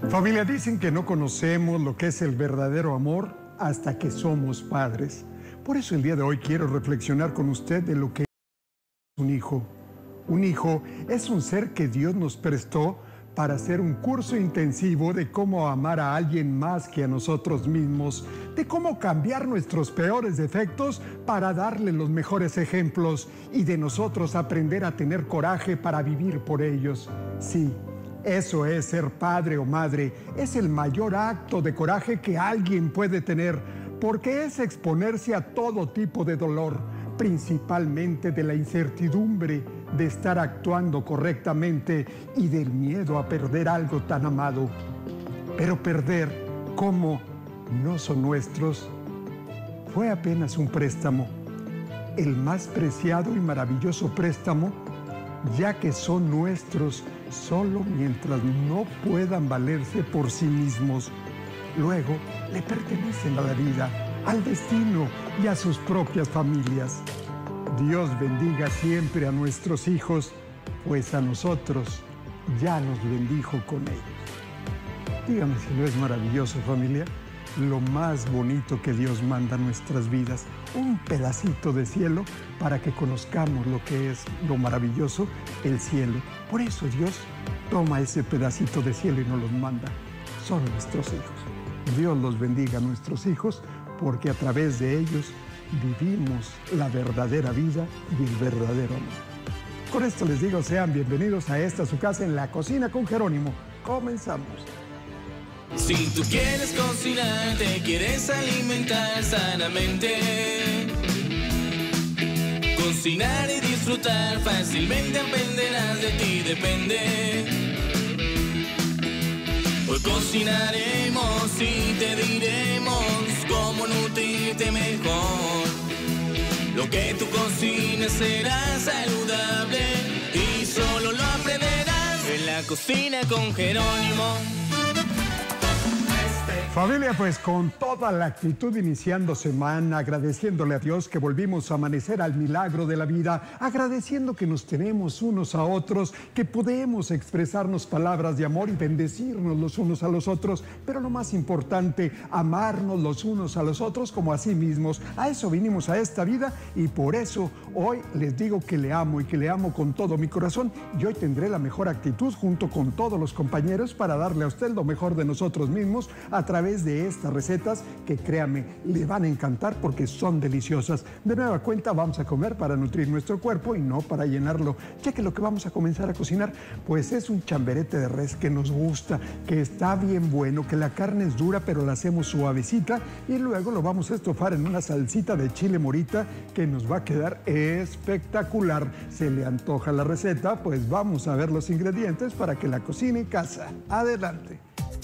Familia, dicen que no conocemos lo que es el verdadero amor hasta que somos padres. Por eso el día de hoy quiero reflexionar con usted de lo que es un hijo. Un hijo es un ser que Dios nos prestó para hacer un curso intensivo de cómo amar a alguien más que a nosotros mismos, de cómo cambiar nuestros peores defectos para darle los mejores ejemplos y de nosotros aprender a tener coraje para vivir por ellos. Sí, eso es ser padre o madre. Es el mayor acto de coraje que alguien puede tener, porque es exponerse a todo tipo de dolor, principalmente de la incertidumbre de estar actuando correctamente y del miedo a perder algo tan amado. Pero perder, como no son nuestros, fue apenas un préstamo, el más preciado y maravilloso préstamo, ya que son nuestros solo mientras no puedan valerse por sí mismos. Luego le pertenecen a la vida, al destino y a sus propias familias. Dios bendiga siempre a nuestros hijos, pues a nosotros ya nos bendijo con ellos. Dígame si no es maravilloso, familia, lo más bonito que Dios manda a nuestras vidas, un pedacito de cielo para que conozcamos lo que es lo maravilloso, el cielo. Por eso Dios toma ese pedacito de cielo y nos los manda. Son nuestros hijos. Dios los bendiga a nuestros hijos, porque a través de ellos vivimos la verdadera vida y el verdadero amor. Con esto les digo, sean bienvenidos a esta su casa en La Cocina con Jerónimo. Comenzamos. Si tú quieres cocinar, te quieres alimentar sanamente, cocinar y disfrutar fácilmente aprenderás, de ti depende. Hoy cocinaremos y te diremos cómo nutrirte mejor. Lo que tú cocines será saludable y solo lo aprenderás en La Cocina con Jerónimo. Familia, pues con toda la actitud iniciando semana, agradeciéndole a Dios que volvimos a amanecer al milagro de la vida, agradeciendo que nos tenemos unos a otros, que podemos expresarnos palabras de amor y bendecirnos los unos a los otros, pero lo más importante, amarnos los unos a los otros como a sí mismos. A eso vinimos a esta vida y por eso hoy les digo que le amo y que le amo con todo mi corazón, y hoy tendré la mejor actitud junto con todos los compañeros para darle a usted lo mejor de nosotros mismos a través de estas recetas que, créame, le van a encantar porque son deliciosas. De nueva cuenta, vamos a comer para nutrir nuestro cuerpo y no para llenarlo, ya que lo que vamos a comenzar a cocinar pues es un chamberete de res que nos gusta, que está bien bueno, que la carne es dura pero la hacemos suavecita y luego lo vamos a estofar en una salsita de chile morita que nos va a quedar espectacular. ¿Se le antoja la receta? Pues vamos a ver los ingredientes para que la cocine en casa. Adelante.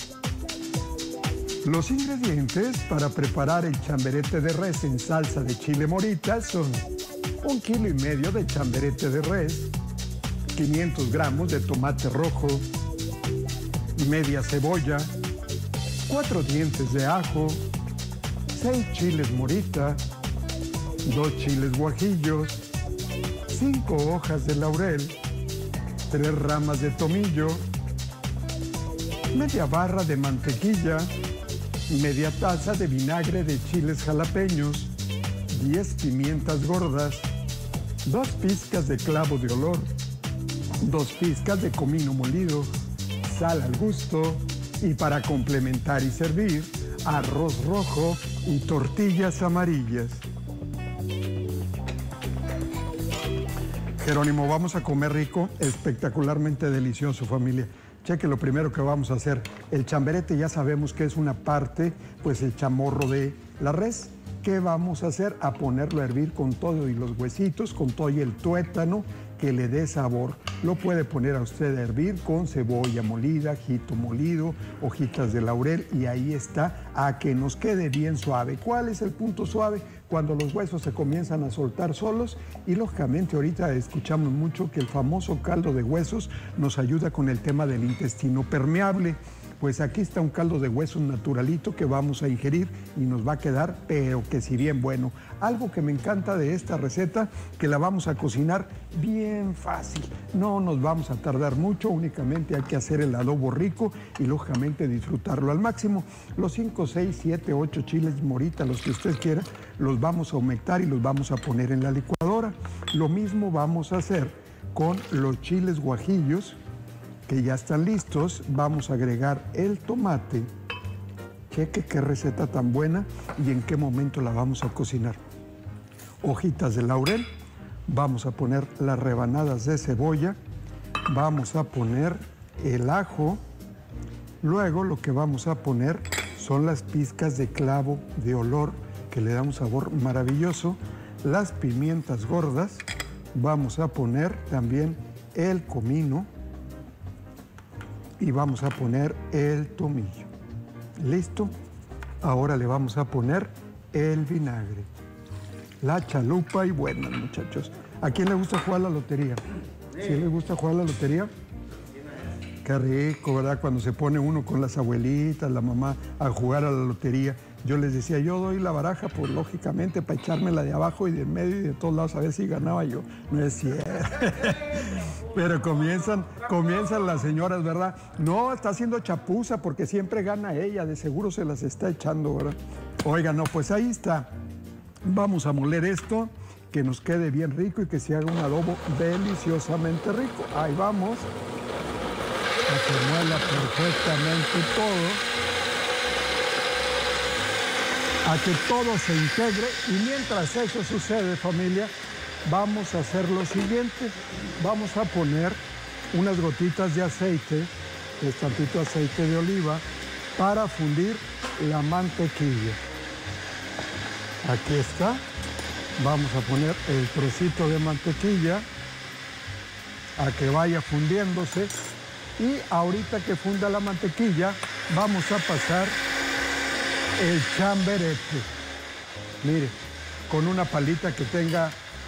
Los ingredientes para preparar el chamberete de res en salsa de chile morita son 1,5 kilos de chamberete de res, 500 gramos de tomate rojo, media cebolla, 4 dientes de ajo, 6 chiles morita, 2 chiles guajillos, 5 hojas de laurel, 3 ramas de tomillo, media barra de mantequilla, media taza de vinagre de chiles jalapeños, 10 pimientas gordas, 2 pizcas de clavo de olor, 2 pizcas de comino molido, sal al gusto y para complementar y servir, arroz rojo y tortillas amarillas. Jerónimo, vamos a comer rico, espectacularmente delicioso, familia. Cheque lo primero que vamos a hacer. El chamberete ya sabemos que es una parte, pues el chamorro de la res. ¿Qué vamos a hacer? A ponerlo a hervir con todo y los huesitos, con todo y el tuétano que le dé sabor. Lo puede poner a usted a hervir con cebolla molida, ajito molido, hojitas de laurel y ahí está, a que nos quede bien suave. ¿Cuál es el punto suave? Cuando los huesos se comienzan a soltar solos y lógicamente ahorita escuchamos mucho que el famoso caldo de huesos nos ayuda con el tema del intestino permeable. Pues aquí está un caldo de huesos naturalito que vamos a ingerir y nos va a quedar, pero que si bien bueno. Algo que me encanta de esta receta, que la vamos a cocinar bien fácil. No nos vamos a tardar mucho, únicamente hay que hacer el adobo rico y lógicamente disfrutarlo al máximo. Los 5, 6, 7, 8 chiles morita, los que usted quiera, los vamos a humectar y los vamos a poner en la licuadora. Lo mismo vamos a hacer con los chiles guajillos, que ya están listos. Vamos a agregar el tomate. Cheque qué receta tan buena y en qué momento la vamos a cocinar. Hojitas de laurel. Vamos a poner las rebanadas de cebolla. Vamos a poner el ajo. Luego lo que vamos a poner son las pizcas de clavo de olor que le da un sabor maravilloso. Las pimientas gordas. Vamos a poner también el comino. Y vamos a poner el tomillo. ¿Listo? Ahora le vamos a poner el vinagre, la chalupa y buenas, muchachos. ¿A quién le gusta jugar la lotería? ¿Sí le gusta jugar la lotería? Qué rico, ¿verdad? Cuando se pone uno con las abuelitas, la mamá, a jugar a la lotería. Yo les decía, yo doy la baraja, pues lógicamente, para echármela de abajo y de en medio y de todos lados a ver si ganaba yo. No es cierto. Pero comienzan las señoras, ¿verdad? No, está haciendo chapuza porque siempre gana ella, de seguro se las está echando, ¿verdad? Oigan, no, pues ahí está. Vamos a moler esto, que nos quede bien rico y que se haga un adobo deliciosamente rico. Ahí vamos. A que muela perfectamente todo. A que todo se integre y mientras eso sucede, familia, vamos a hacer lo siguiente. Vamos a poner unas gotitas de aceite, tantito aceite de oliva, para fundir la mantequilla. Aquí está. Vamos a poner el trocito de mantequilla a que vaya fundiéndose y ahorita que funda la mantequilla vamos a pasar el chamberete. Mire, con una palita que tenga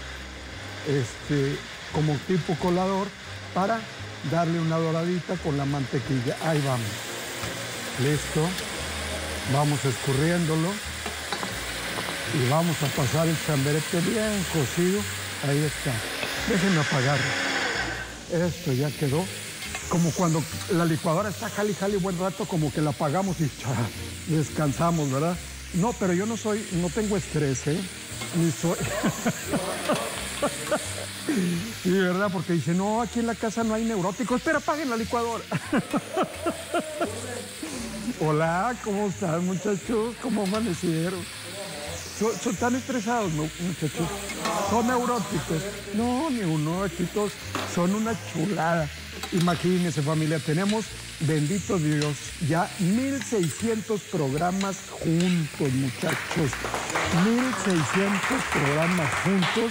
como tipo colador para darle una doradita con la mantequilla. Ahí vamos. Listo. Vamos escurriéndolo y vamos a pasar el chamberete bien cocido. Ahí está. Déjenme apagarlo. Esto ya quedó. Como cuando la licuadora está jale y jale buen rato, como que la apagamos y descansamos, ¿verdad? No, pero yo no tengo estrés, ¿eh? Ni soy... Sí, ¿verdad? Porque dice, no, aquí en la casa no hay neuróticos, pero apaguen la licuadora. Hola, ¿cómo están, muchachos? ¿Cómo amanecieron? ¿Son tan estresados, no, muchachos? ¿Son neuróticos? No, ni uno, aquí todos son una chulada. Imagínense, familia, tenemos, bendito Dios, ya 1,600 programas juntos, muchachos. 1,600 programas juntos,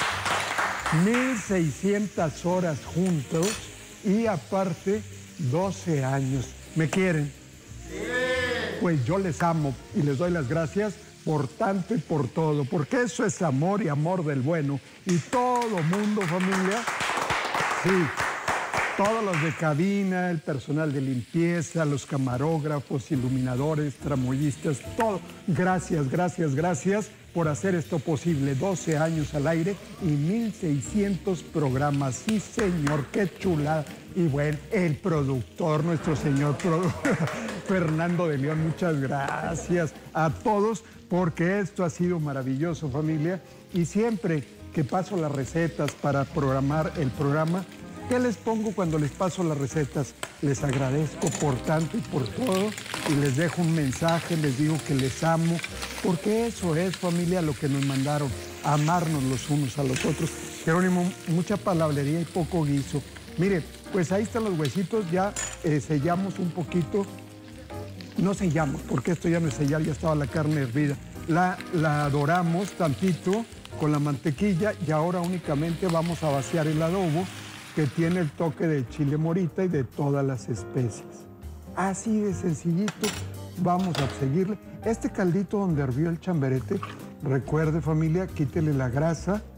1,600 horas juntos y aparte 12 años. ¿Me quieren? Sí. Pues yo les amo y les doy las gracias por tanto y por todo, porque eso es amor y amor del bueno. Y todo mundo, familia, sí. Todos los de cabina, el personal de limpieza, los camarógrafos, iluminadores, tramoyistas, todo. Gracias, gracias, gracias por hacer esto posible. 12 años al aire y 1,600 programas. Sí, señor, qué chulada. Y bueno, el productor, nuestro señor Fernando de León, muchas gracias a todos porque esto ha sido maravilloso, familia. Y siempre que paso las recetas para programar el programa, ¿qué les pongo cuando les paso las recetas? Les agradezco por tanto y por todo y les dejo un mensaje, les digo que les amo, porque eso es, familia, lo que nos mandaron, amarnos los unos a los otros. Jerónimo, mucha palabrería y poco guiso. Mire, pues ahí están los huesitos, ya sellamos un poquito. No sellamos, porque esto ya no es sellar, ya estaba la carne hervida. La doramos tantito con la mantequilla y ahora únicamente vamos a vaciar el adobo, que tiene el toque de chile morita y de todas las especias. Así de sencillito, vamos a seguirle. Este caldito donde hirvió el chamberete, recuerde, familia, quítele la grasa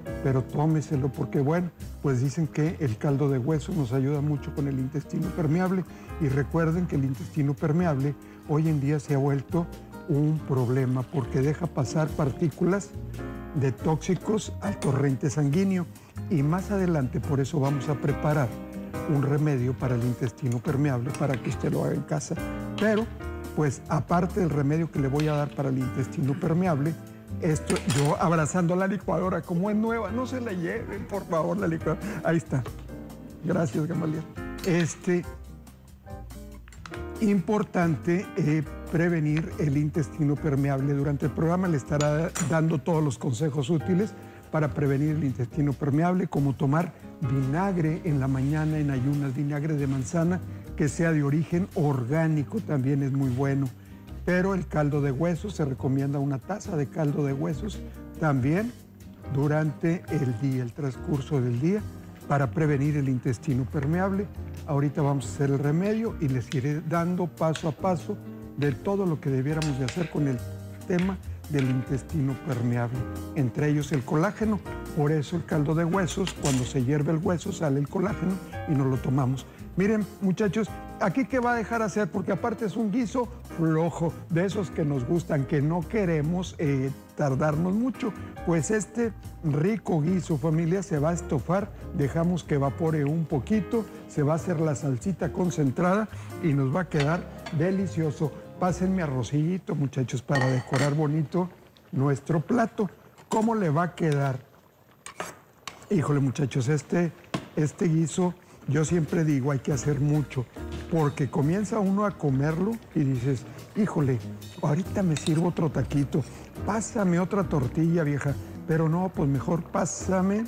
pero tómeselo porque, bueno, pues dicen que el caldo de hueso nos ayuda mucho con el intestino permeable y recuerden que el intestino permeable hoy en día se ha vuelto un problema porque deja pasar partículas de tóxicos al torrente sanguíneo y más adelante por eso vamos a preparar un remedio para el intestino permeable para que usted lo haga en casa. Pero, pues aparte del remedio que le voy a dar para el intestino permeable, esto, yo abrazando la licuadora como es nueva, no se la lleven, por favor, la licuadora. Ahí está. Gracias, Gamaliel. Importante prevenir el intestino permeable. Durante el programa le estará dando todos los consejos útiles para prevenir el intestino permeable, como tomar vinagre en la mañana en ayunas, vinagre de manzana, que sea de origen orgánico, también es muy bueno. Pero el caldo de huesos, se recomienda una taza de caldo de huesos también durante el día, el transcurso del día, para prevenir el intestino permeable. Ahorita vamos a hacer el remedio y les iré dando paso a paso de todo lo que debiéramos de hacer con el tema del intestino permeable, entre ellos el colágeno. Por eso el caldo de huesos, cuando se hierve el hueso sale el colágeno y nos lo tomamos. Miren, muchachos, aquí qué va a dejar hacer, porque aparte es un guiso flojo, de esos que nos gustan, que no queremos tardarnos mucho. Pues este rico guiso, familia, se va a estofar, dejamos que evapore un poquito, se va a hacer la salsita concentrada y nos va a quedar delicioso. Pásenme arrocito, muchachos, para decorar bonito nuestro plato. ¿Cómo le va a quedar? Híjole, muchachos, este guiso, yo siempre digo, hay que hacer mucho, porque comienza uno a comerlo y dices, híjole, ahorita me sirvo otro taquito, pásame otra tortilla, vieja, pero no, pues mejor pásame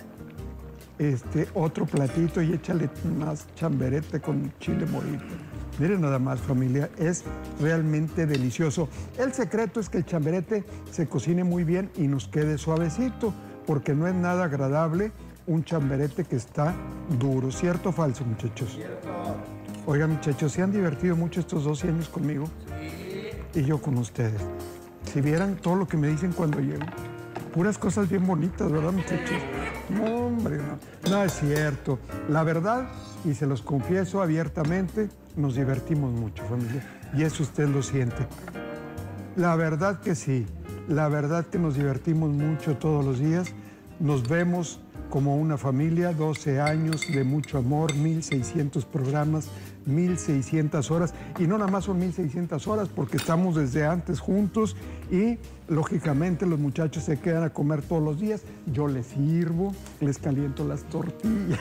otro platito y échale más chamberete con chile morito. Miren nada más, familia, es realmente delicioso. El secreto es que el chamberete se cocine muy bien y nos quede suavecito, porque no es nada agradable un chamberete que está duro. ¿Cierto o falso, muchachos? Cierto. Oigan, muchachos, ¿se han divertido mucho estos 12 años conmigo? Sí. Y yo con ustedes. Si vieran todo lo que me dicen cuando llego. Puras cosas bien bonitas, ¿verdad, muchachos? No, hombre, no. No es cierto. La verdad, y se los confieso abiertamente, nos divertimos mucho, familia. Y eso usted lo siente. La verdad que sí. La verdad que nos divertimos mucho todos los días. Nos vemos como una familia, 12 años de mucho amor, 1,600 programas, 1,600 horas. Y no nada más son 1,600 horas porque estamos desde antes juntos y lógicamente los muchachos se quedan a comer todos los días. Yo les sirvo, les caliento las tortillas.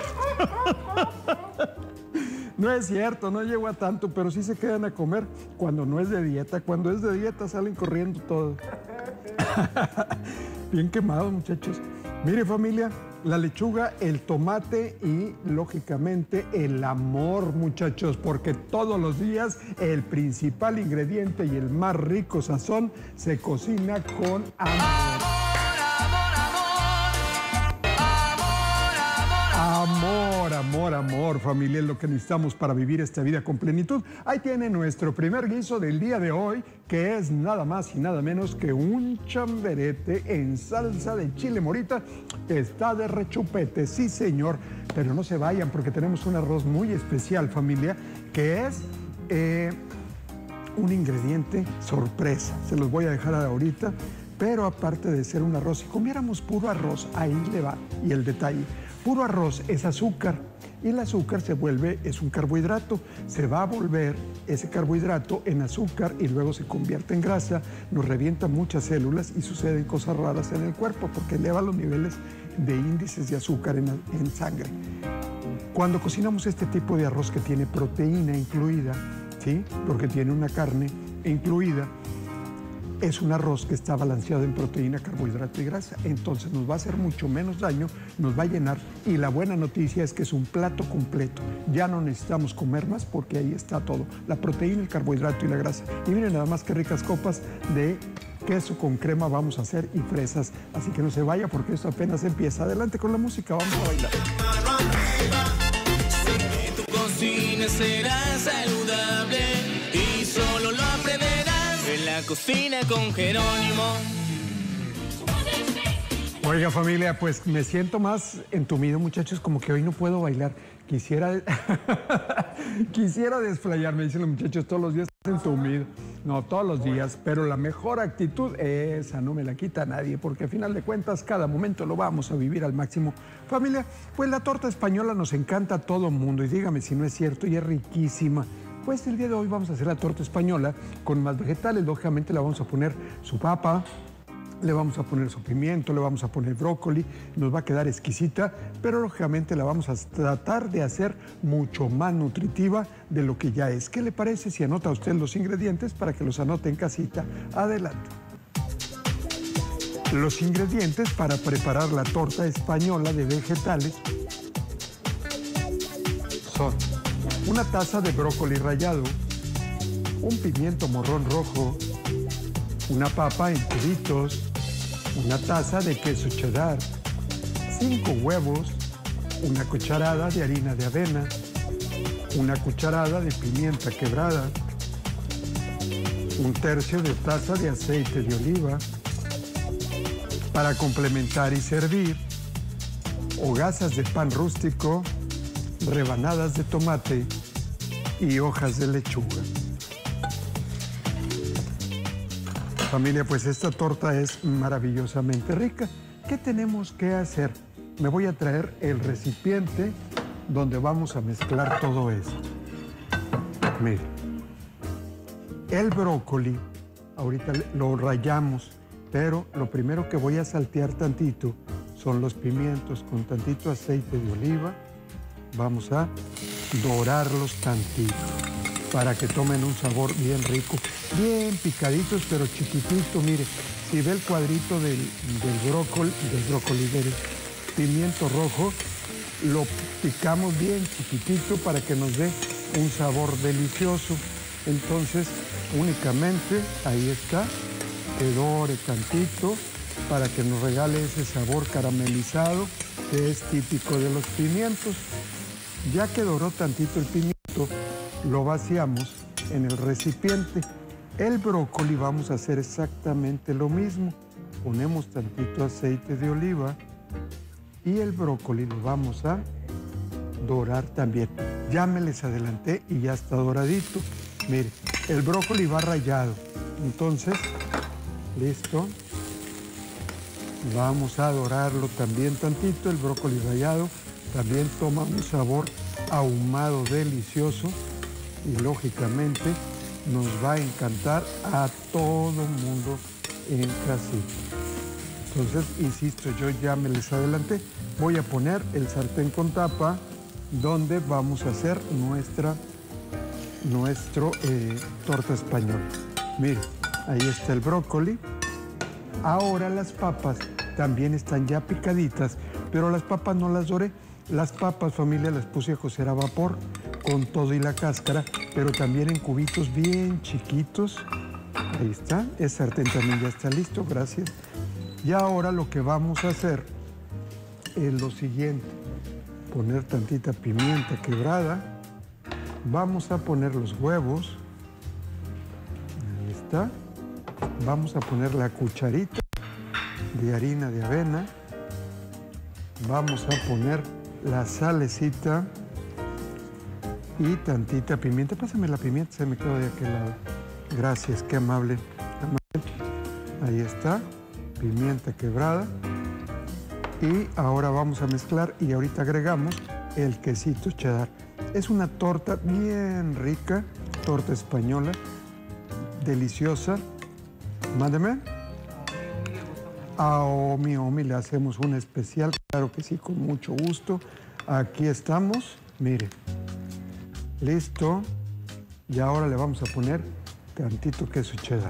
No es cierto, no llego a tanto, pero sí se quedan a comer cuando no es de dieta. Cuando es de dieta salen corriendo todos. Bien quemados, muchachos. Mire, familia, la lechuga, el tomate y, lógicamente, el amor, muchachos, porque todos los días el principal ingrediente y el más rico sazón se cocina con amor. Amor, amor, amor, familia, es lo que necesitamos para vivir esta vida con plenitud. Ahí tiene nuestro primer guiso del día de hoy, que es nada más y nada menos que un chamberete en salsa de chile morita. Está de rechupete, sí señor, pero no se vayan porque tenemos un arroz muy especial, familia, que es un ingrediente sorpresa. Se los voy a dejar ahorita, pero aparte de ser un arroz, si comiéramos puro arroz, ahí le va, y el detalle. Puro arroz es azúcar y el azúcar es un carbohidrato. Se va a volver ese carbohidrato en azúcar y luego se convierte en grasa, nos revienta muchas células y suceden cosas raras en el cuerpo porque eleva los niveles de índices de azúcar en sangre. Cuando cocinamos este tipo de arroz que tiene proteína incluida, ¿sí? Porque tiene una carne incluida, es un arroz que está balanceado en proteína, carbohidrato y grasa. Entonces nos va a hacer mucho menos daño, nos va a llenar. Y la buena noticia es que es un plato completo. Ya no necesitamos comer más porque ahí está todo. La proteína, el carbohidrato y la grasa. Y miren nada más qué ricas copas de queso con crema vamos a hacer y fresas. Así que no se vaya porque esto apenas empieza. Adelante con la música, vamos a bailar. Que tu cocina será saludable y solo lo aprenderás en la cocina con Jerónimo. Oiga, familia, pues me siento más entumido, muchachos, como que hoy no puedo bailar. Quisiera desplayarme, dicen los muchachos, todos los días entumido. No, todos los días, pero la mejor actitud, esa no me la quita nadie, porque a final de cuentas cada momento lo vamos a vivir al máximo. Familia, pues la torta española nos encanta a todo mundo, y dígame si no es cierto, y es riquísima. Pues el día de hoy vamos a hacer la torta española con más vegetales. Lógicamente le vamos a poner su papa, le vamos a poner su pimiento, le vamos a poner brócoli, nos va a quedar exquisita, pero lógicamente la vamos a tratar de hacer mucho más nutritiva de lo que ya es. ¿Qué le parece si anota usted los ingredientes para que los anote en casita? Adelante. Los ingredientes para preparar la torta española de vegetales son una taza de brócoli rallado, un pimiento morrón rojo, una papa en cubitos, una taza de queso cheddar, 5 huevos, una cucharada de harina de avena, una cucharada de pimienta quebrada, 1/3 de taza de aceite de oliva. Para complementar y servir, hogazas de pan rústico, rebanadas de tomate y hojas de lechuga. Familia, pues esta torta es maravillosamente rica. ¿Qué tenemos que hacer? Me voy a traer el recipiente donde vamos a mezclar todo esto. Mire, el brócoli, ahorita lo rallamos, pero lo primero que voy a saltear tantito son los pimientos con tantito aceite de oliva. Vamos a dorarlos tantito para que tomen un sabor bien rico, bien picaditos, pero chiquitito. Mire, si ve el cuadrito del brócoli, del pimiento rojo, lo picamos bien chiquitito para que nos dé un sabor delicioso. Entonces, únicamente, ahí está, que dore tantito para que nos regale ese sabor caramelizado que es típico de los pimientos. Ya que doró tantito el pimiento, lo vaciamos en el recipiente. El brócoli vamos a hacer exactamente lo mismo. Ponemos tantito aceite de oliva y el brócoli lo vamos a dorar también. Ya me les adelanté y ya está doradito. Mire, el brócoli va rallado. Entonces, listo. Vamos a dorarlo también tantito. El brócoli rallado también toma un sabor ahumado delicioso y lógicamente nos va a encantar a todo mundo en casita. Entonces, insisto, yo ya me les adelanté. Voy a poner el sartén con tapa donde vamos a hacer nuestro torta española. Mire, ahí está el brócoli. Ahora las papas también están ya picaditas, pero las papas no las doré. Las papas, familia, las puse a cocer a vapor con todo y la cáscara, pero también en cubitos bien chiquitos. Ahí está, el sartén también ya está listo, gracias. Y ahora lo que vamos a hacer es lo siguiente. Poner tantita pimienta quebrada. Vamos a poner los huevos. Ahí está. Vamos a poner la cucharita de harina de avena. Vamos a poner la salecita y tantita pimienta. Pásame la pimienta, se me quedó de aquel lado. Gracias, qué amable. Ahí está, pimienta quebrada. Y ahora vamos a mezclar y ahorita agregamos el quesito cheddar. Es una torta bien rica, torta española, deliciosa. Mándeme. A Omi le hacemos un especial, claro que sí, con mucho gusto. Aquí estamos, mire, listo. Y ahora le vamos a poner tantito queso cheddar.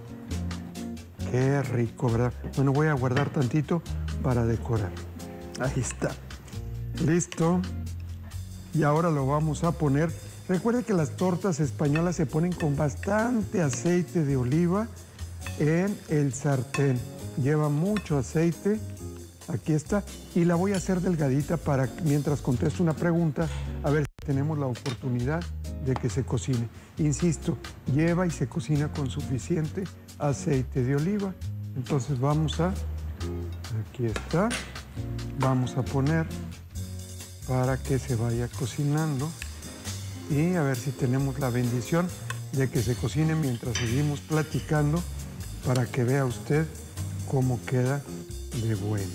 Qué rico, ¿verdad? Bueno, voy a guardar tantito para decorar. Ahí está, listo. Y ahora lo vamos a poner. Recuerde que las tortas españolas se ponen con bastante aceite de oliva en el sartén. Lleva mucho aceite, aquí está, y la voy a hacer delgadita para mientras contesto una pregunta, a ver si tenemos la oportunidad de que se cocine. Insisto, lleva y se cocina con suficiente aceite de oliva. Entonces vamos a Aquí está. Vamos a poner para que se vaya cocinando y a ver si tenemos la bendición de que se cocine mientras seguimos platicando para que vea usted cómo queda de bueno.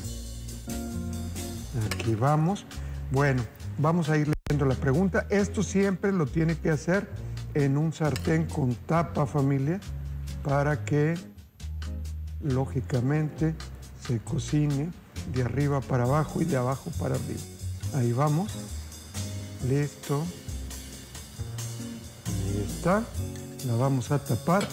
Aquí vamos. Bueno, vamos a ir leyendo la pregunta. Esto siempre lo tiene que hacer en un sartén con tapa, familia, para que lógicamente se cocine de arriba para abajo y de abajo para arriba. Ahí vamos. Listo. Ahí está. La vamos a tapar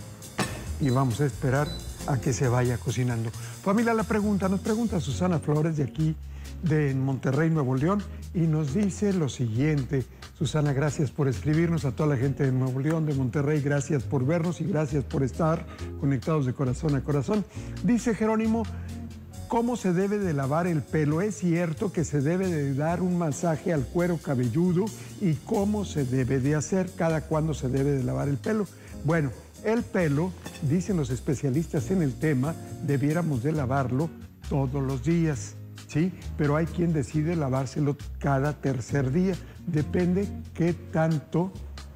y vamos a esperar a que se vaya cocinando. Familia, nos pregunta Susana Flores de aquí, de Monterrey, Nuevo León, y nos dice lo siguiente. Susana, gracias por escribirnos, a toda la gente de Nuevo León, de Monterrey, gracias por vernos y gracias por estar conectados de corazón a corazón. Dice Jerónimo, ¿cómo se debe de lavar el pelo? ¿Es cierto que se debe de dar un masaje al cuero cabelludo? ¿Y cómo se debe de hacer? ¿Cada cuándo se debe de lavar el pelo? Bueno, el pelo, dicen los especialistas en el tema, debiéramos de lavarlo todos los días, ¿sí? Pero hay quien decide lavárselo cada tercer día. Depende qué tanto,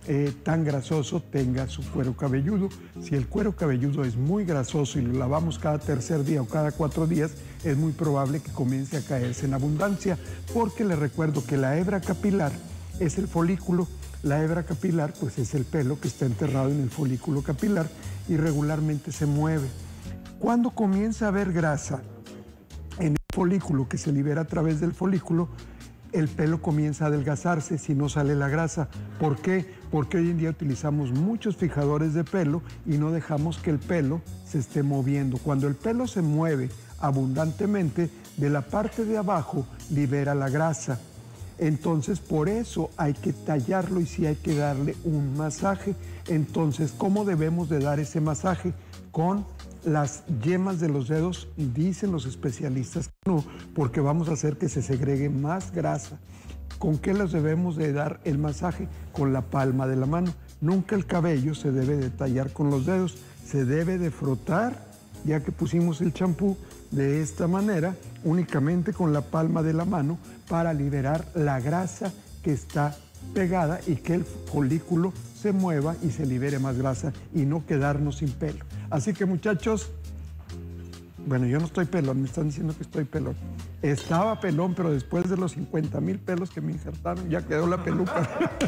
tan grasoso tenga su cuero cabelludo. Si el cuero cabelludo es muy grasoso y lo lavamos cada tercer día o cada 4 días, es muy probable que comience a caerse en abundancia, porque les recuerdo que la hebra capilar es el folículo. La hebra capilar, pues, es el pelo que está enterrado en el folículo capilar y regularmente se mueve. Cuando comienza a haber grasa en el folículo que se libera a través del folículo, el pelo comienza a adelgazarse si no sale la grasa. ¿Por qué? Porque hoy en día utilizamos muchos fijadores de pelo y no dejamos que el pelo se esté moviendo. Cuando el pelo se mueve abundantemente, de la parte de abajo libera la grasa. Entonces, por eso hay que tallarlo y sí hay que darle un masaje. Entonces, ¿cómo debemos de dar ese masaje? Con las yemas de los dedos, dicen los especialistas que no, porque vamos a hacer que se segregue más grasa. ¿Con qué los debemos de dar el masaje? Con la palma de la mano. Nunca el cabello se debe de tallar con los dedos, se debe de frotar, ya que pusimos el champú, de esta manera, únicamente con la palma de la mano, para liberar la grasa que está pegada y que el folículo se mueva y se libere más grasa y no quedarnos sin pelo. Así que, muchachos, bueno, yo no estoy pelón, me están diciendo que estoy pelón. Estaba pelón, pero después de los 50,000 pelos que me injertaron, ya quedó la peluca.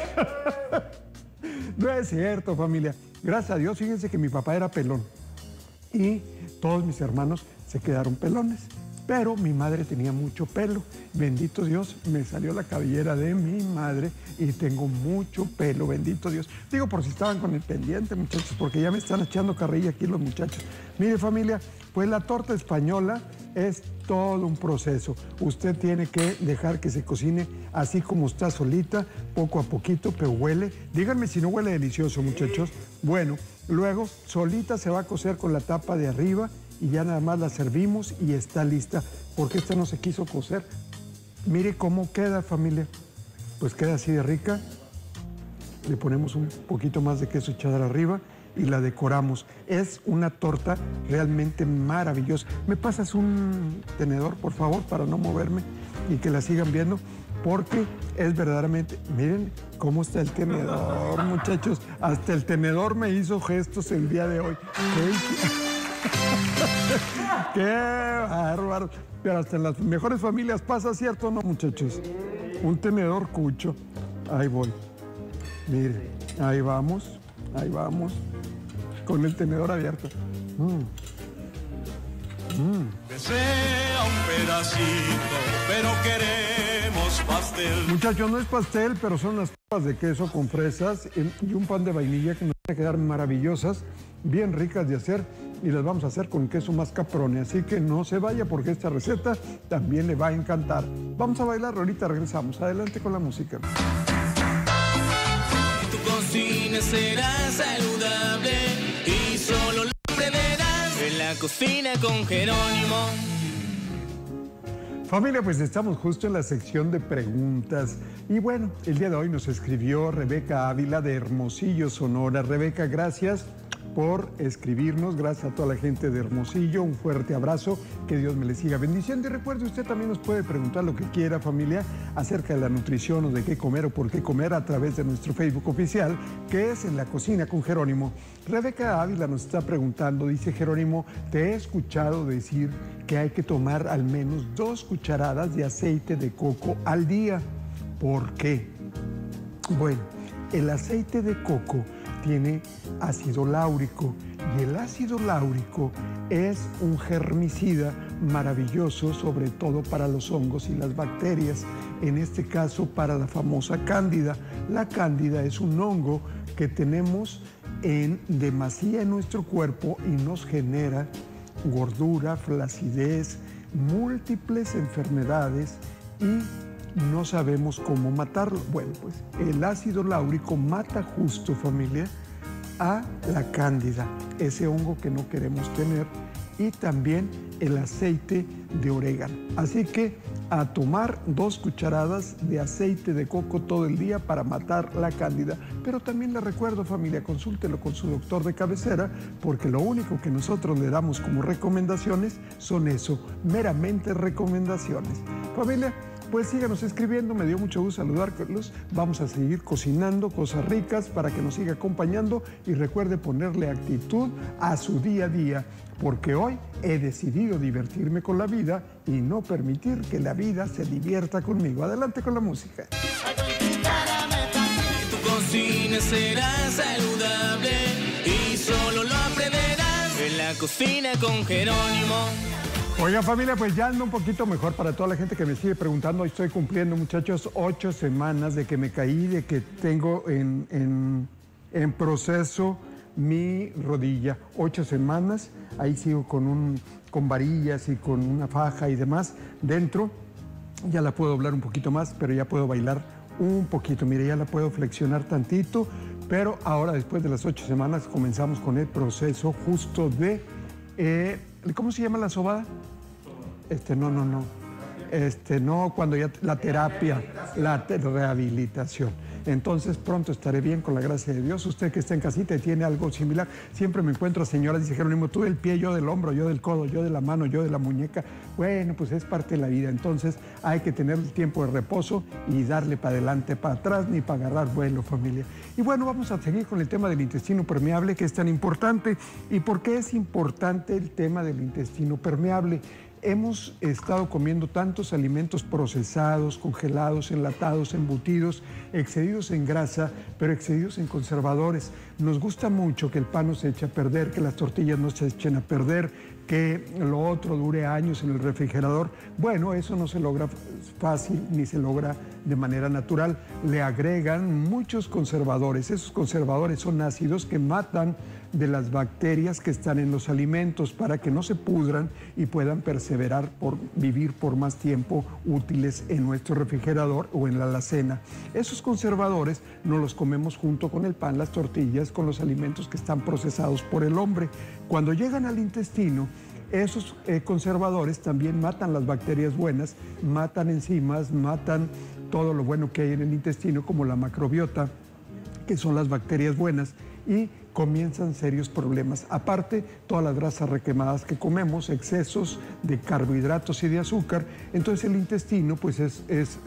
No es cierto, familia. Gracias a Dios, fíjense que mi papá era pelón y todos mis hermanos se quedaron pelones. Pero mi madre tenía mucho pelo. Bendito Dios, me salió la cabellera de mi madre y tengo mucho pelo, bendito Dios. Digo, por si estaban con el pendiente, muchachos, porque ya me están echando carrilla aquí los muchachos. Mire, familia, pues la torta española es todo un proceso. Usted tiene que dejar que se cocine así como está solita, poco a poquito, pero huele. Díganme si no huele delicioso, muchachos. Bueno, luego solita se va a cocer con la tapa de arriba y ya nada más la servimos y está lista, porque esta no se quiso cocer. Mire cómo queda, familia. Pues queda así de rica. Le ponemos un poquito más de queso cheddar arriba y la decoramos. Es una torta realmente maravillosa. ¿Me pasas un tenedor, por favor, para no moverme y que la sigan viendo? Porque es verdaderamente... Miren cómo está el tenedor, muchachos. Hasta el tenedor me hizo gestos el día de hoy. ¡Qué bárbaro! Pero hasta en las mejores familias pasa, ¿cierto o no, muchachos? Un tenedor cucho. Ahí voy. Miren, ahí vamos, con el tenedor abierto. Desea un pedacito, pero queremos pastel. Muchachos, no es pastel, pero son unas papas de queso con fresas y un pan de vainilla que nos van a quedar maravillosas, bien ricas de hacer, y las vamos a hacer con queso mascarpone. Así que no se vaya, porque esta receta también le va a encantar. Vamos a bailar, ahorita regresamos. Adelante con la música. Tu cocina será saludable y solo lo verás en la cocina con Jerónimo. Familia, pues estamos justo en la sección de preguntas. Y bueno, el día de hoy nos escribió Rebeca Ávila de Hermosillo, Sonora. Rebeca, gracias por escribirnos. Gracias a toda la gente de Hermosillo. Un fuerte abrazo. Que Dios me les siga bendiciendo. Y recuerde, usted también nos puede preguntar lo que quiera, familia, acerca de la nutrición o de qué comer o por qué comer a través de nuestro Facebook oficial, que es En la Cocina con Jerónimo. Rebeca Ávila nos está preguntando, dice: Jerónimo, te he escuchado decir que hay que tomar al menos 2 cucharadas de aceite de coco al día. ¿Por qué? Bueno, el aceite de coco tiene ácido láurico y el ácido láurico es un germicida maravilloso, sobre todo para los hongos y las bacterias, en este caso para la famosa cándida. La cándida es un hongo que tenemos en demasía en nuestro cuerpo y nos genera gordura, flacidez, múltiples enfermedades y no sabemos cómo matarlo. Bueno, pues el ácido láurico mata justo, familia, a la cándida, ese hongo que no queremos tener, y también el aceite de orégano. Así que a tomar 2 cucharadas de aceite de coco todo el día para matar la cándida. Pero también le recuerdo, familia, consúltelo con su doctor de cabecera, porque lo único que nosotros le damos como recomendaciones son eso, meramente recomendaciones. Familia, pues síganos escribiendo, me dio mucho gusto saludarlos. Vamos a seguir cocinando cosas ricas para que nos siga acompañando, y recuerde ponerle actitud a su día a día, porque hoy he decidido divertirme con la vida y no permitir que la vida se divierta conmigo. Adelante con la música. Tu cocina será saludable y solo lo aprenderás en La Cocina con Jerónimo. Oiga, familia, pues ya ando un poquito mejor. Para toda la gente que me sigue preguntando, hoy estoy cumpliendo, muchachos, 8 semanas de que me caí, de que tengo en proceso mi rodilla. 8 semanas, ahí sigo con varillas y con una faja y demás dentro. Ya la puedo doblar un poquito más, pero ya puedo bailar un poquito. Mire, ya la puedo flexionar tantito, pero ahora, después de las 8 semanas, comenzamos con el proceso justo de... ¿cómo se llama la sobada? No, cuando ya la terapia, rehabilitación. Entonces pronto estaré bien, con la gracia de Dios. Usted que está en casita y tiene algo similar, siempre me encuentro a señoras, dice Jerónimo, tú del pie, yo del hombro, yo del codo, yo de la mano, yo de la muñeca. Bueno, pues es parte de la vida. Entonces hay que tener el tiempo de reposo y darle para adelante, para atrás, ni para agarrar vuelo, familia. Y bueno, vamos a seguir con el tema del intestino permeable, que es tan importante. ¿Y por qué es importante el tema del intestino permeable? Hemos estado comiendo tantos alimentos procesados, congelados, enlatados, embutidos, excedidos en grasa, pero excedidos en conservadores. Nos gusta mucho que el pan no se eche a perder, que las tortillas no se echen a perder, que lo otro dure años en el refrigerador. Bueno, eso no se logra fácil ni se logra de manera natural. Le agregan muchos conservadores. Esos conservadores son ácidos que matan de las bacterias que están en los alimentos para que no se pudran y puedan perseverar por vivir por más tiempo útiles en nuestro refrigerador o en la alacena. Esos conservadores no los comemos junto con el pan, las tortillas, con los alimentos que están procesados por el hombre. Cuando llegan al intestino, esos conservadores también matan las bacterias buenas, matan enzimas, matan todo lo bueno que hay en el intestino, como la macrobiota, que son las bacterias buenas, y comienzan serios problemas. Aparte, todas las grasas requemadas que comemos, excesos de carbohidratos y de azúcar. Entonces el intestino, pues es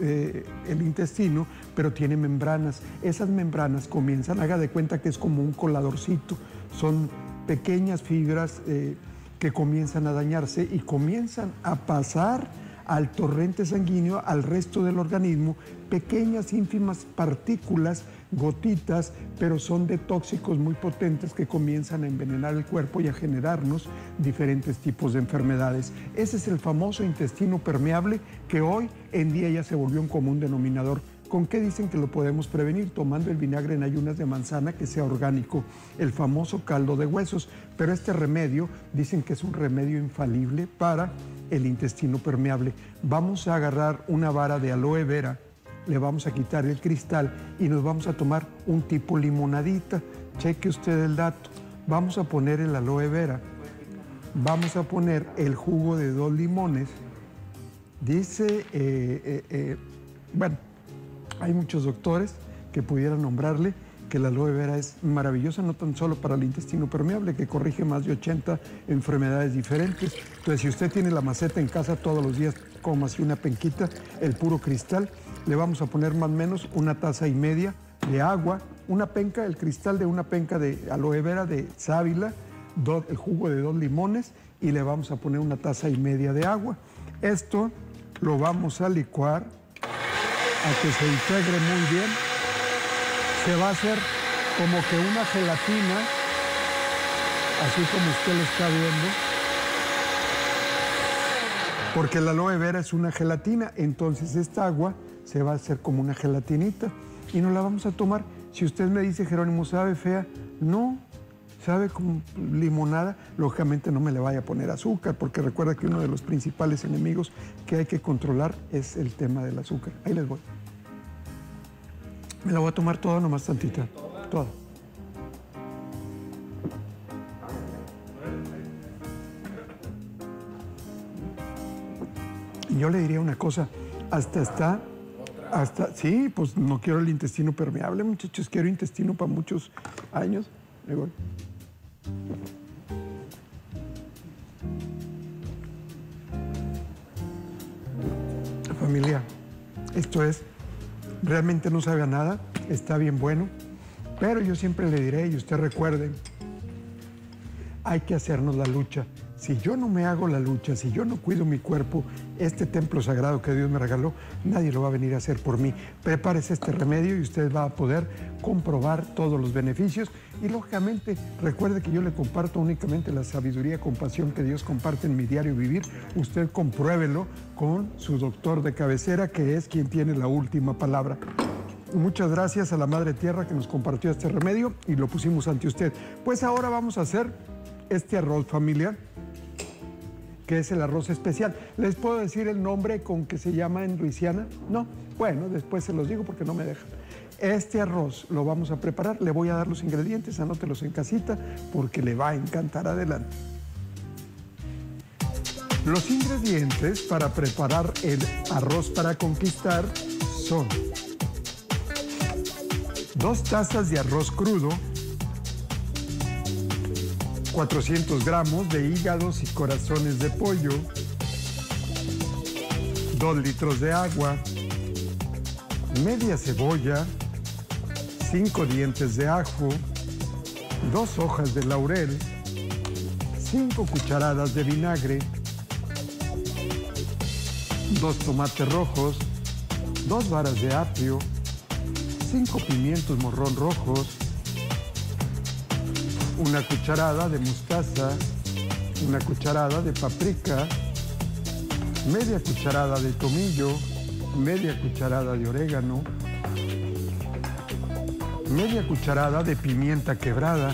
el intestino, pero tiene membranas. Esas membranas comienzan, haga de cuenta que es como un coladorcito. Son pequeñas fibras que comienzan a dañarse y comienzan a pasar al torrente sanguíneo, al resto del organismo, pequeñas ínfimas partículas, gotitas, pero son de tóxicos muy potentes que comienzan a envenenar el cuerpo y a generarnos diferentes tipos de enfermedades. Ese es el famoso intestino permeable, que hoy en día ya se volvió un común denominador. ¿Con qué dicen que lo podemos prevenir? Tomando el vinagre en ayunas de manzana que sea orgánico, el famoso caldo de huesos. Pero este remedio dicen que es un remedio infalible para el intestino permeable. Vamos a agarrar una vara de aloe vera, le vamos a quitar el cristal y nos vamos a tomar un tipo limonadita. Cheque usted el dato. Vamos a poner el aloe vera, vamos a poner el jugo de 2 limones. Dice, bueno, hay muchos doctores que pudieran nombrarle que la aloe vera es maravillosa, no tan solo para el intestino permeable, que corrige más de 80 enfermedades diferentes. Entonces, si usted tiene la maceta en casa todos los días, cómase una penquita, el puro cristal. Le vamos a poner más o menos 1,5 tazas de agua, una penca, el cristal de una penca de aloe vera de sábila, el jugo de 2 limones, y le vamos a poner 1,5 tazas de agua. Esto lo vamos a licuar a que se integre muy bien. Se va a hacer como que una gelatina, así como usted lo está viendo, porque la aloe vera es una gelatina, entonces esta agua se va a hacer como una gelatinita y nos la vamos a tomar. Si usted me dice, Jerónimo, ¿sabe fea? No, sabe como limonada. Lógicamente no me le vaya a poner azúcar, porque recuerda que uno de los principales enemigos que hay que controlar es el tema del azúcar. Ahí les voy. Me la voy a tomar toda, nomás tantita. Toda. Y yo le diría una cosa, sí, pues no quiero el intestino permeable, muchachos, quiero intestino para muchos años. Ahí voy. Familia, esto es, realmente no sabe a nada, está bien bueno, pero yo siempre le diré, y usted recuerde, hay que hacernos la lucha. Si yo no me hago la lucha, si yo no cuido mi cuerpo, este templo sagrado que Dios me regaló, nadie lo va a venir a hacer por mí. Prepárese este remedio y usted va a poder comprobar todos los beneficios. Y lógicamente, recuerde que yo le comparto únicamente la sabiduría, compasión que Dios comparte en mi diario vivir. Usted compruébelo con su doctor de cabecera, que es quien tiene la última palabra. Muchas gracias a la Madre Tierra que nos compartió este remedio y lo pusimos ante usted. Pues ahora vamos a hacer este arroz, familia, que es el arroz especial. ¿Les puedo decir el nombre con que se llama en Luisiana? No. Bueno, después se los digo porque no me dejan. Este arroz lo vamos a preparar. Le voy a dar los ingredientes, anótelos en casita porque le va a encantar. Adelante. Los ingredientes para preparar el arroz para conquistar son 2 tazas de arroz crudo, 400 gramos de hígados y corazones de pollo, 2 litros de agua, media cebolla, 5 dientes de ajo, 2 hojas de laurel, 5 cucharadas de vinagre, 2 tomates rojos, 2 varas de apio, 5 pimientos morrón rojos, una cucharada de mostaza, una cucharada de paprika, media cucharada de tomillo, media cucharada de orégano, media cucharada de pimienta quebrada,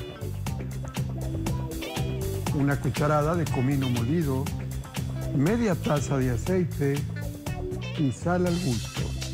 una cucharada de comino molido, media taza de aceite y sal al gusto.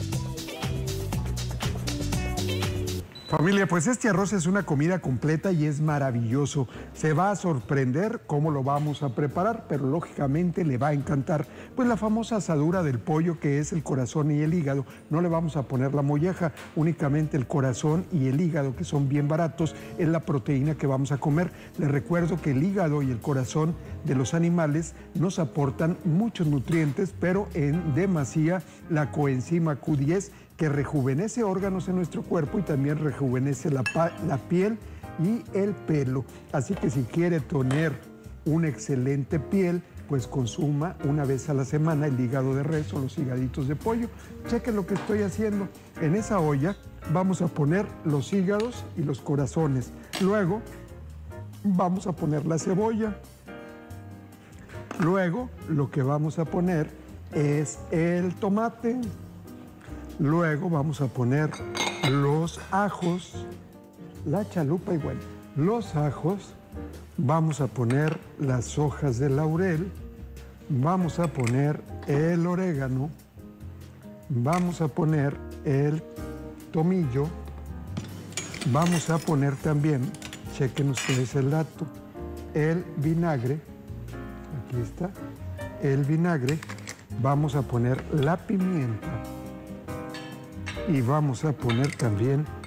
Familia, pues este arroz es una comida completa y es maravilloso. Se va a sorprender cómo lo vamos a preparar, pero lógicamente le va a encantar. Pues la famosa asadura del pollo, que es el corazón y el hígado. No le vamos a poner la molleja, únicamente el corazón y el hígado, que son bien baratos, es la proteína que vamos a comer. Les recuerdo que el hígado y el corazón de los animales nos aportan muchos nutrientes, pero en demasía la coenzima Q10, que rejuvenece órganos en nuestro cuerpo y también rejuvenece la piel y el pelo. Así que si quiere tener una excelente piel, pues consuma una vez a la semana el hígado de res o los hígaditos de pollo. Chequen lo que estoy haciendo. En esa olla vamos a poner los hígados y los corazones. Luego vamos a poner la cebolla. Luego lo que vamos a poner es el tomate. Luego vamos a poner los ajos, la chalupa y bueno, los ajos, vamos a poner las hojas de laurel, vamos a poner el orégano, vamos a poner el tomillo, vamos a poner también, chequen ustedes el dato, el vinagre, aquí está, el vinagre, vamos a poner la pimienta, y vamos a poner también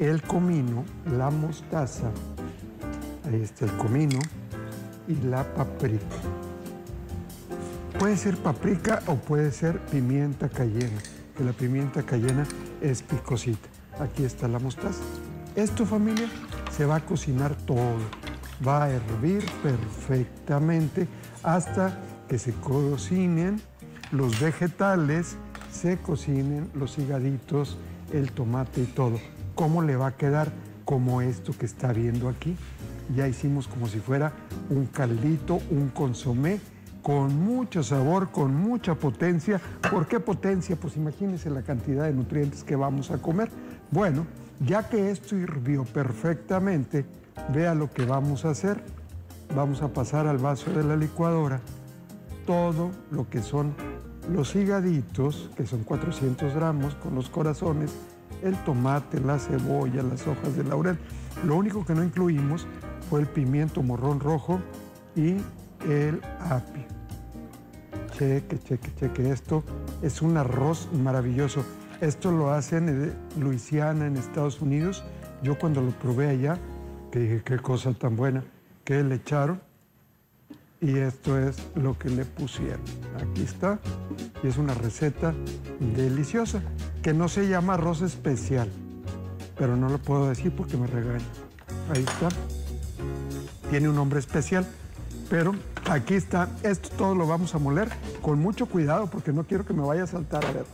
el comino, la mostaza, ahí está el comino y la paprika. Puede ser paprika o puede ser pimienta cayena, que la pimienta cayena es picosita. Aquí está la mostaza. Esto, familia, se va a cocinar todo. Va a hervir perfectamente hasta que se cocinen los vegetales, se cocinen los higaditos, el tomate y todo. ¿Cómo le va a quedar? Como esto que está viendo aquí. Ya hicimos como si fuera un caldito, un consomé, con mucho sabor, con mucha potencia. ¿Por qué potencia? Pues imagínense la cantidad de nutrientes que vamos a comer. Bueno, ya que esto hirvió perfectamente, vea lo que vamos a hacer. Vamos a pasar al vaso de la licuadora todo lo que son los higaditos, que son 400 gramos, con los corazones, el tomate, la cebolla, las hojas de laurel. Lo único que no incluimos fue el pimiento morrón rojo y el apio. Cheque, cheque, cheque. Esto es un arroz maravilloso. Esto lo hacen en Luisiana, en Estados Unidos. Yo cuando lo probé allá, que dije, qué cosa tan buena, que le echaron. Y esto es lo que le pusieron. Aquí está. Y es una receta deliciosa, que no se llama arroz especial. Pero no lo puedo decir porque me regañan. Ahí está. Tiene un nombre especial. Pero aquí está. Esto todo lo vamos a moler con mucho cuidado porque no quiero que me vaya a saltar. A ver.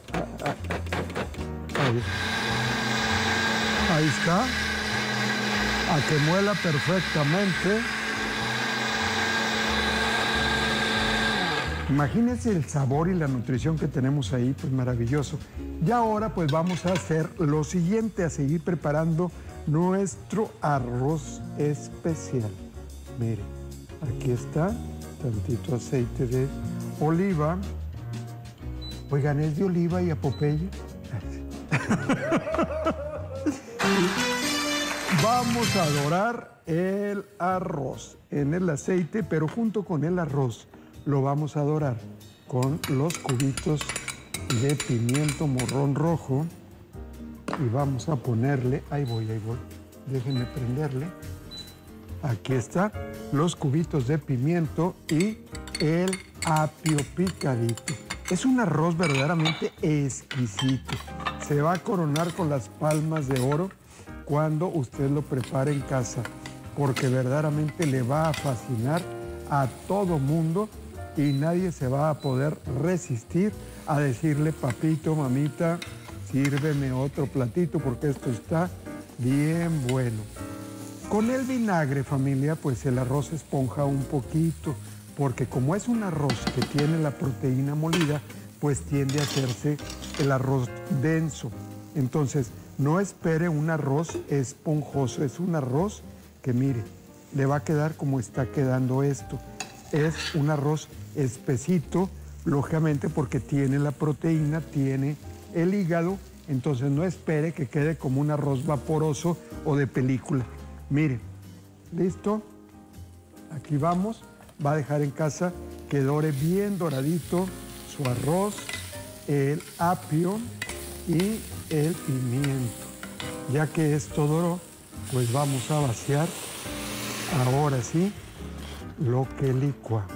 Ahí está. A que muela perfectamente. Imagínense el sabor y la nutrición que tenemos ahí, pues maravilloso. Y ahora pues vamos a hacer lo siguiente, a seguir preparando nuestro arroz especial. Mire, aquí está, tantito aceite de oliva. Oigan, ¿es de oliva y apopeya? Vamos a dorar el arroz en el aceite, pero junto con el arroz lo vamos a dorar con los cubitos de pimiento morrón rojo y vamos a ponerle, ahí voy, déjenme prenderle. Aquí está, los cubitos de pimiento y el apio picadito. Es un arroz verdaderamente exquisito. Se va a coronar con las palmas de oro cuando usted lo prepare en casa, porque verdaderamente le va a fascinar a todo mundo y nadie se va a poder resistir a decirle, papito, mamita, sírveme otro platito porque esto está bien bueno. Con el vinagre, familia, pues el arroz esponja un poquito, porque como es un arroz que tiene la proteína molida, pues tiende a hacerse el arroz denso. Entonces, no espere un arroz esponjoso, es un arroz que, mire, le va a quedar como está quedando esto. Es un arroz espesito, lógicamente porque tiene la proteína, tiene el hígado, entonces no espere que quede como un arroz vaporoso o de película. Mire, listo, aquí vamos, va a dejar en casa que dore bien doradito su arroz, el apio y el pimiento. Ya que esto doró, pues vamos a vaciar, ahora sí, lo que licuamos.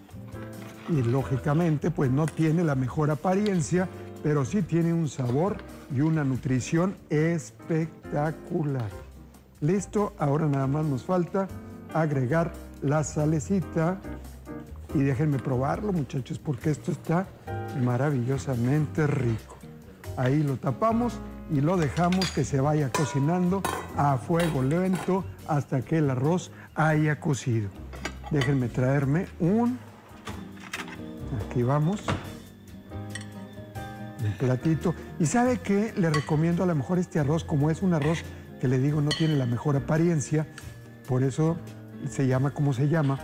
Y lógicamente pues no tiene la mejor apariencia, pero sí tiene un sabor y una nutrición espectacular. Listo, ahora nada más nos falta agregar la salecita y déjenme probarlo, muchachos, porque esto está maravillosamente rico. Ahí lo tapamos y lo dejamos que se vaya cocinando a fuego lento hasta que el arroz haya cocido. Déjenme traerme aquí vamos, un platito. ¿Y sabe qué? Le recomiendo a lo mejor este arroz, como es un arroz que le digo no tiene la mejor apariencia, por eso se llama como se llama,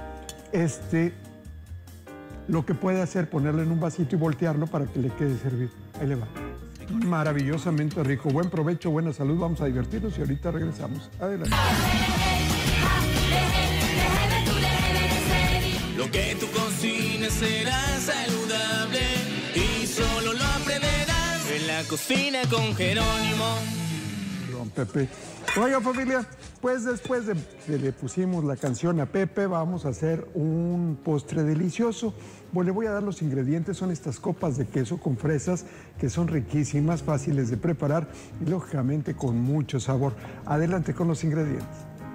lo que puede hacer, ponerlo en un vasito y voltearlo para que le quede servir. Ahí le va. Maravillosamente rico. Buen provecho, buena salud. Vamos a divertirnos y ahorita regresamos. Adelante. Lo que tú cocines será saludable y solo lo aprenderás en la cocina con Jerónimo. Don Pepe. Oiga, familia, pues después de que le pusimos la canción a Pepe, vamos a hacer un postre delicioso. Bueno, le voy a dar los ingredientes, son estas copas de queso con fresas que son riquísimas, fáciles de preparar y lógicamente con mucho sabor. Adelante con los ingredientes.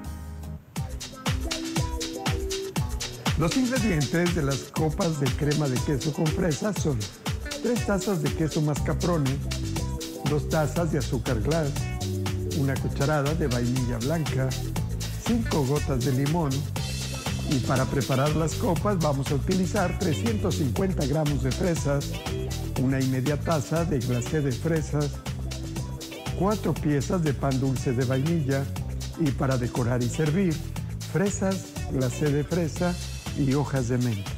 Los ingredientes de las copas de crema de queso con fresas son 3 tazas de queso mascarpone, 2 tazas de azúcar glass, 1 cucharada de vainilla blanca, 5 gotas de limón y para preparar las copas vamos a utilizar 350 gramos de fresas, 1,5 taza de glacé de fresas, 4 piezas de pan dulce de vainilla y para decorar y servir, fresas, glacé de fresa y hojas de menta.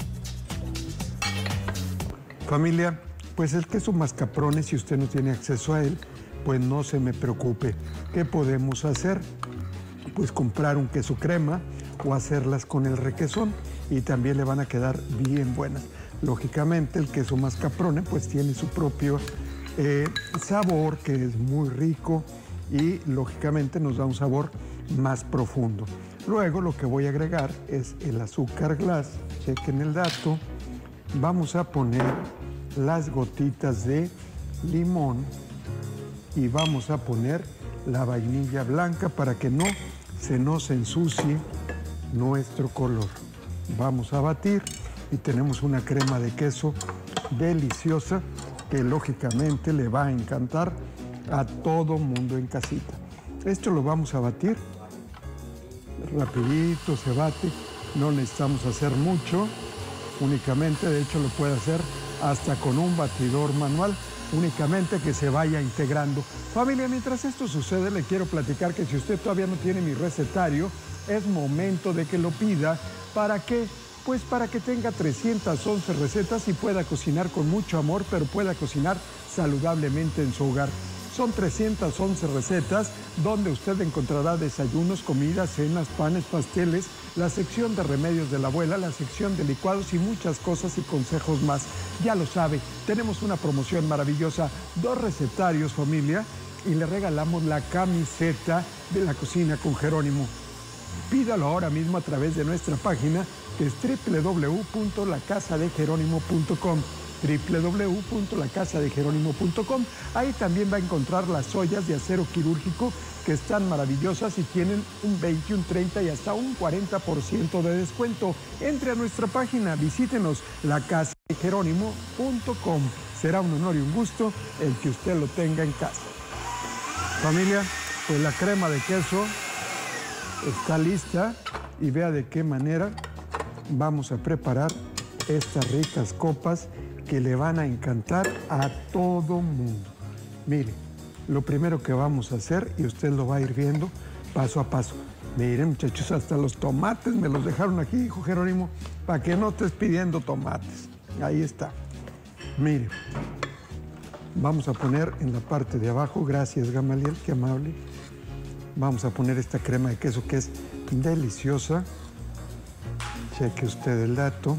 Familia, pues el queso mascarpone, si usted no tiene acceso a él, pues no se me preocupe. ¿Qué podemos hacer? Pues comprar un queso crema o hacerlas con el requesón y también le van a quedar bien buenas. Lógicamente el queso mascarpone pues tiene su propio sabor que es muy rico y lógicamente nos da un sabor más profundo. Luego lo que voy a agregar es el azúcar glass, chequen el dato. Vamos a poner las gotitas de limón y vamos a poner la vainilla blanca para que no se nos ensucie nuestro color. Vamos a batir y tenemos una crema de queso deliciosa que lógicamente le va a encantar a todo mundo en casita. Esto lo vamos a batir rapidito, se bate, no necesitamos hacer mucho, únicamente, de hecho lo puede hacer hasta con un batidor manual, únicamente que se vaya integrando. Familia, mientras esto sucede, le quiero platicar que si usted todavía no tiene mi recetario, es momento de que lo pida. ¿Para qué? Pues para que tenga 311 recetas y pueda cocinar con mucho amor, pero pueda cocinar saludablemente en su hogar. Son 311 recetas donde usted encontrará desayunos, comidas, cenas, panes, pasteles, la sección de remedios de la abuela, la sección de licuados y muchas cosas y consejos más. Ya lo sabe, tenemos una promoción maravillosa, 2 recetarios, familia, y le regalamos la camiseta de la cocina con Jerónimo. Pídalo ahora mismo a través de nuestra página, que es www.lacasadejerónimo.com. www.lacasadejerónimo.com. Ahí también va a encontrar las ollas de acero quirúrgico que están maravillosas y tienen un 20, un 30 y hasta un 40% de descuento. Entre a nuestra página, visítenos, lacasadejerónimo.com. Será un honor y un gusto el que usted lo tenga en casa. Familia, pues la crema de queso está lista y vea de qué manera vamos a preparar estas ricas copas que le van a encantar a todo mundo. Mire, lo primero que vamos a hacer, y usted lo va a ir viendo paso a paso. Miren, muchachos, hasta los tomates me los dejaron aquí, hijo Jerónimo, para que no estés pidiendo tomates. Ahí está. Mire, vamos a poner en la parte de abajo, gracias Gamaliel, qué amable. Vamos a poner esta crema de queso que es deliciosa. Cheque usted el dato.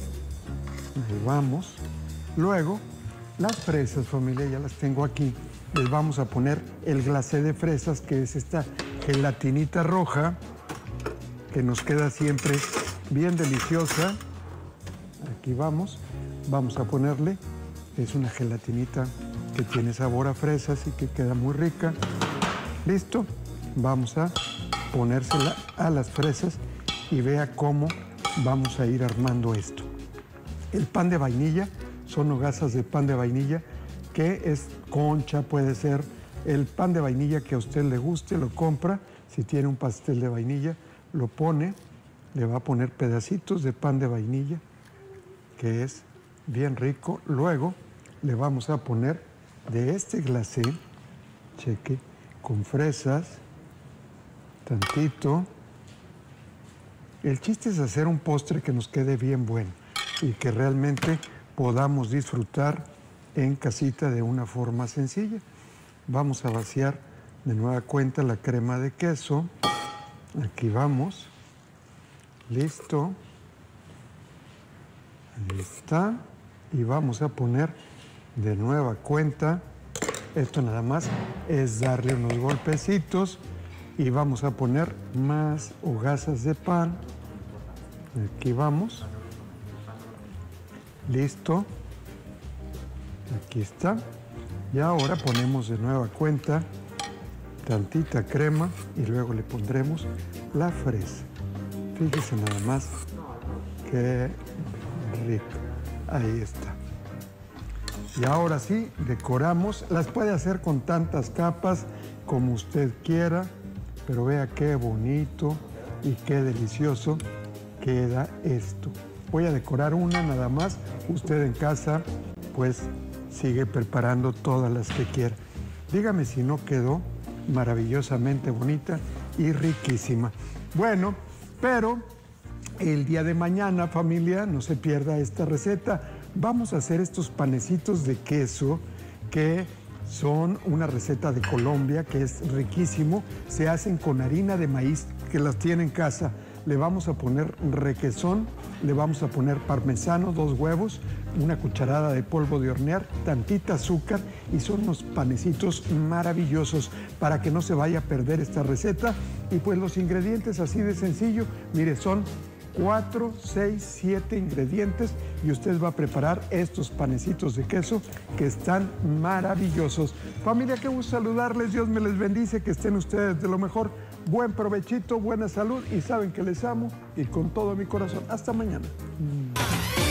Ahí vamos. Luego, las fresas, familia, ya las tengo aquí. Les vamos a poner el glacé de fresas, que es esta gelatinita roja, que nos queda siempre bien deliciosa. Aquí vamos. Vamos a ponerle, es una gelatinita que tiene sabor a fresas y que queda muy rica. ¿Listo? Vamos a ponérsela a las fresas y vea cómo vamos a ir armando esto. El pan de vainilla, son hogazas de pan de vainilla, que es concha, puede ser el pan de vainilla que a usted le guste, lo compra. Si tiene un pastel de vainilla, lo pone, le va a poner pedacitos de pan de vainilla, que es bien rico. Luego le vamos a poner de este glacé, cheque, con fresas, tantito. El chiste es hacer un postre que nos quede bien bueno y que realmente podamos disfrutar en casita de una forma sencilla. Vamos a vaciar de nueva cuenta la crema de queso. Aquí vamos. Listo. Ahí está. Y vamos a poner de nueva cuenta Esto nada más es darle unos golpecitos y vamos a poner más hogazas de pan. Aquí vamos. Listo. Aquí está. Y ahora ponemos de nueva cuenta tantita crema y luego le pondremos la fresa. Fíjese nada más. Qué rico. Ahí está. Y ahora sí, decoramos. Las puede hacer con tantas capas como usted quiera, pero vea qué bonito y qué delicioso queda esto. Voy a decorar una nada más. Usted en casa, pues, sigue preparando todas las que quiera. Dígame si no quedó maravillosamente bonita y riquísima. Bueno, pero el día de mañana, familia, no se pierda esta receta. Vamos a hacer estos panecitos de queso que son una receta de Colombia que es riquísimo. Se hacen con harina de maíz que las tiene en casa. Le vamos a poner requesón, le vamos a poner parmesano, 2 huevos, una cucharada de polvo de hornear, tantita azúcar y son unos panecitos maravillosos para que no se vaya a perder esta receta. Y pues los ingredientes así de sencillo, mire, son 4, 6, 7 ingredientes y usted va a preparar estos panecitos de queso que están maravillosos. Familia, qué gusto saludarles, Dios me les bendice, que estén ustedes de lo mejor. Buen provechito, buena salud y saben que les amo y con todo mi corazón. Hasta mañana.